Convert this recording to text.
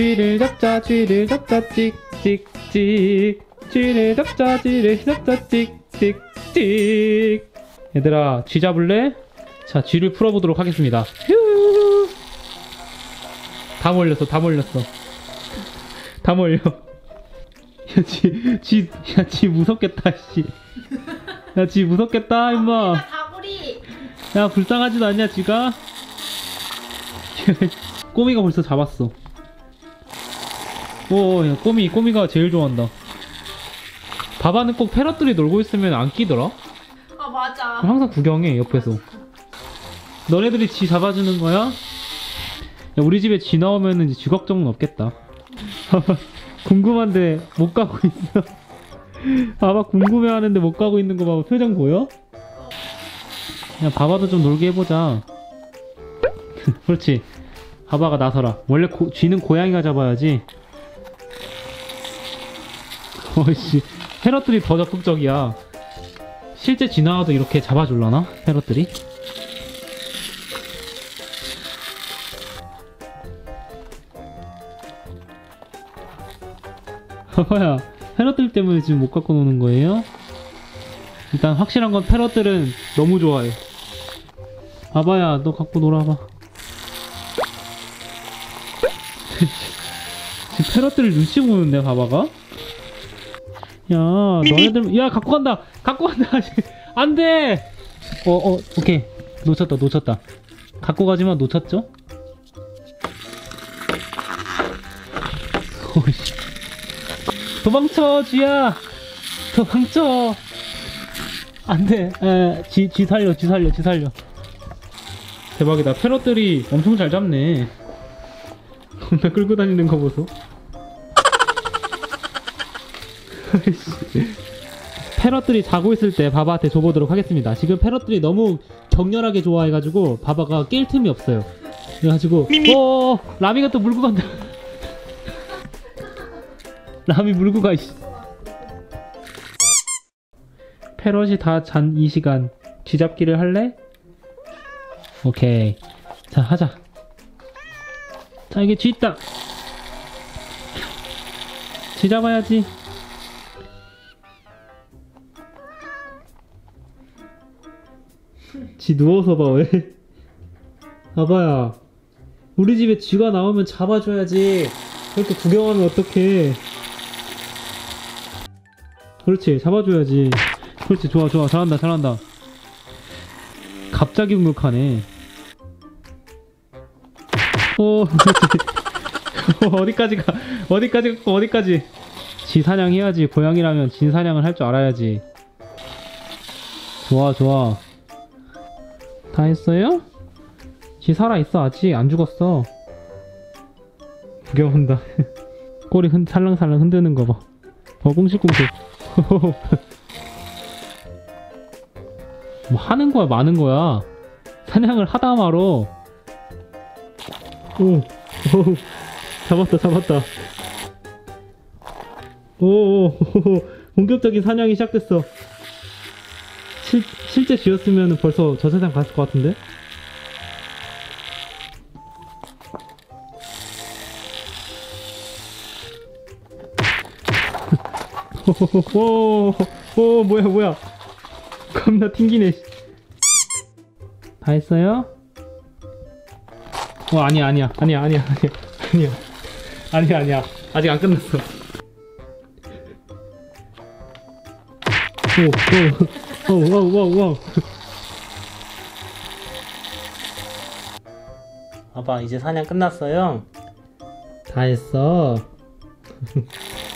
쥐를 잡자 찍찍찍. 쥐를 잡자 찍찍찍. 얘들아, 쥐 잡을래? 자, 쥐를 풀어보도록 하겠습니다. 휴. 다 몰렸어. 다 몰려. 야, 쥐 무섭겠다, 씨. 야, 쥐 무섭겠다, 임마. 다구리. 야, 불쌍하지도 않냐, 쥐가? 꼬미가 벌써 잡았어. 오, 야, 꼬미가 제일 좋아한다. 바바는 꼭 패럿들이 놀고 있으면 안 끼더라? 아, 맞아. 항상 구경해, 옆에서. 너네들이 쥐 잡아주는 거야? 야, 우리 집에 쥐 나오면은 이제 쥐 걱정은 없겠다. 궁금한데 못 가고 있어. 바바 궁금해하는데 못 가고 있는 거 봐. 표정 보여? 야, 바바도 좀 놀게 해보자. 그렇지. 바바가 나서라. 원래 쥐는 고양이가 잡아야지. 어이씨, 패럿들이 더 적극적이야. 실제 쥐 나와도 이렇게 잡아줄라나? 패럿들이? 바바야, 패럿들 때문에 지금 못 갖고 노는 거예요? 일단 확실한 건 패럿들은 너무 좋아해. 바바야, 너 갖고 놀아봐. 지금 패럿들을 눈치 보는데, 바바가? 야, 너네들, 야, 갖고 간다! 안 돼! 오케이. 놓쳤다. 갖고 가지만 놓쳤죠? 오이씨. 도망쳐, 쥐야! 도망쳐! 안 돼. 쥐 살려. 대박이다. 패럿들이 엄청 잘 잡네. 겁나 끌고 다니는 거 보소. 패럿들이 자고 있을 때 바바한테 줘보도록 하겠습니다. 지금 패럿들이 너무 격렬하게 좋아해가지고 바바가 낄 틈이 없어요. 그래가지고 라미가 또 물고 간다. 라미 물고 가. 패럿이 다 잔 이 시간 쥐잡기를 할래? 오케이. 자, 하자. 자, 여기 쥐 있다. 쥐 잡아야지. 쥐 누워서 봐. 왜? 봐봐야, 우리 집에 쥐가 나오면 잡아줘야지. 그렇게 구경하면 어떡해. 그렇지, 잡아줘야지. 그렇지, 좋아. 잘한다. 갑자기 공격하네. 그렇지. 어디까지. 쥐 사냥해야지. 고양이라면 쥐 사냥을 할 줄 알아야지. 좋아. 다 했어요? 쥐 살아있어. 아직 안 죽었어. 구경한다. 꼬리 살랑살랑 흔드는 거 봐. 꽁실꽁실. 뭐 하는 거야, 마는 거야. 사냥을 하다 말어. 잡았다. 본격적인 사냥이 시작됐어. 실제 쥐였으면 벌써 저 세상 갔을 것 같은데? 뭐야. 겁나 튕기네. 다 했어요? 아니야. 아직 안 끝났어. 봐봐, 이제 사냥 끝났어요. 다 했어.